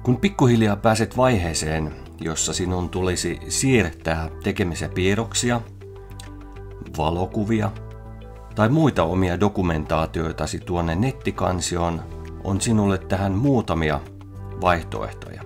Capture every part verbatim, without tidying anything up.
Kun pikkuhiljaa pääset vaiheeseen, jossa sinun tulisi siirtää tekemisiä piirroksia, valokuvia tai muita omia dokumentaatioitasi tuonne nettikansioon, on sinulle tähän muutamia vaihtoehtoja.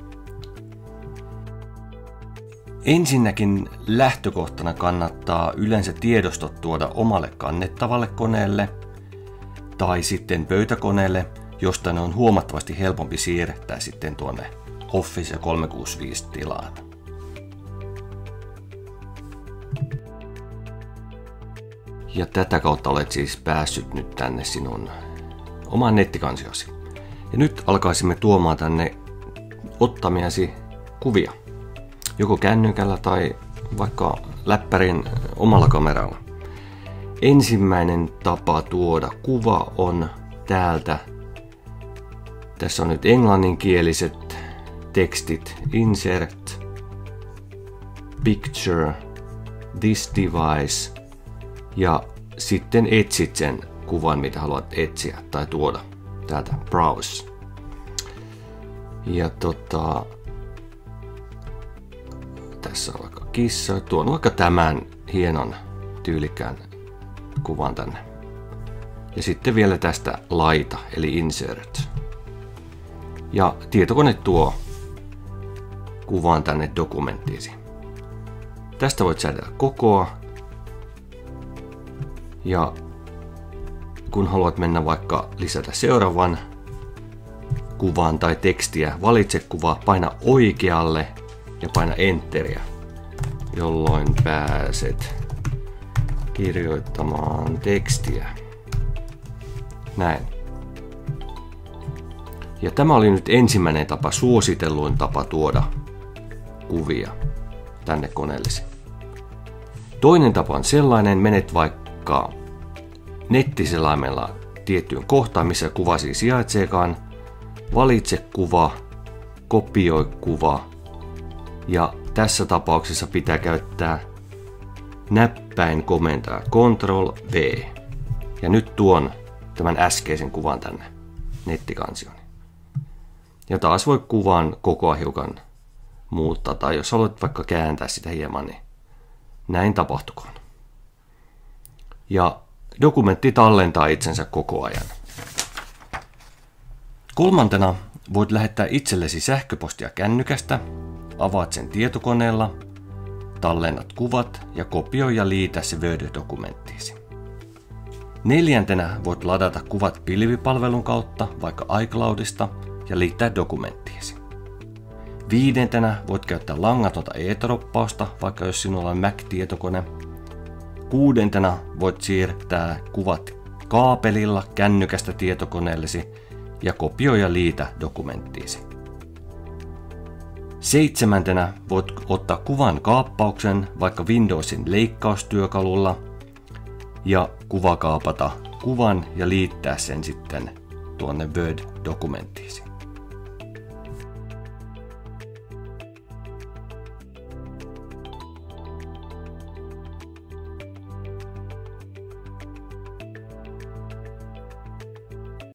Ensinnäkin lähtökohtana kannattaa yleensä tiedostot tuoda omalle kannettavalle koneelle tai sitten pöytäkoneelle, josta ne on huomattavasti helpompi siirtää sitten tuonne Office kolmesataakuusikymmentäviisi tilaan. Ja tätä kautta olet siis päässyt nyt tänne sinun omaan nettikansiosi. Ja nyt alkaisimme tuomaan tänne ottamiasi kuvia. Joko kännykällä tai vaikka läppärin omalla kameralla. Ensimmäinen tapa tuoda kuva on täältä. Tässä on nyt englanninkieliset tekstit. Insert, picture, this device. Ja sitten etsit sen kuvan, mitä haluat etsiä tai tuoda täältä. Browse. Ja tota... Tässä on vaikka kissa. Tuon vaikka tämän hienon tyylikään kuvan tänne. Ja sitten vielä tästä laita, eli insert. Ja tietokone tuo kuvan tänne dokumenttiisi. Tästä voit säädellä kokoa. Ja kun haluat mennä vaikka lisätä seuraavan kuvan tai tekstiä, valitse kuva, paina oikealle ja paina enteriä, jolloin pääset kirjoittamaan tekstiä. Näin. Ja tämä oli nyt ensimmäinen tapa, suositelluin tapa tuoda kuvia tänne koneellesi. Toinen tapa on sellainen, menet vaikka nettiselaimella tiettyyn kohtaan, missä kuvasi sijaitseekaan, valitse kuva, kopioi kuva ja tässä tapauksessa pitää käyttää näppäin komentaa Control V. Ja nyt tuon tämän äskeisen kuvan tänne nettikansioon. Ja taas voi kuvan kokoa hiukan muuttaa, tai jos haluat vaikka kääntää sitä hieman, niin näin tapahtukoon. Ja dokumentti tallentaa itsensä koko ajan. Kolmantena voit lähettää itsellesi sähköpostia kännykästä, avaat sen tietokoneella, tallennat kuvat ja kopioi ja liitä se Word-dokumenttiisi. Neljäntenä voit ladata kuvat pilvipalvelun kautta, vaikka iCloudista, ja liittää dokumenttiisi. Viidentenä voit käyttää langatonta e-droppausta, vaikka jos sinulla on Mac-tietokone. Kuudentena voit siirtää kuvat kaapelilla kännykästä tietokoneellesi ja kopioi ja liitä dokumenttiisi. Seitsemäntenä voit ottaa kuvan kaappauksen vaikka Windowsin leikkaustyökalulla ja kuvakaapata kuvan ja liittää sen sitten tuonne Word-dokumenttiisi.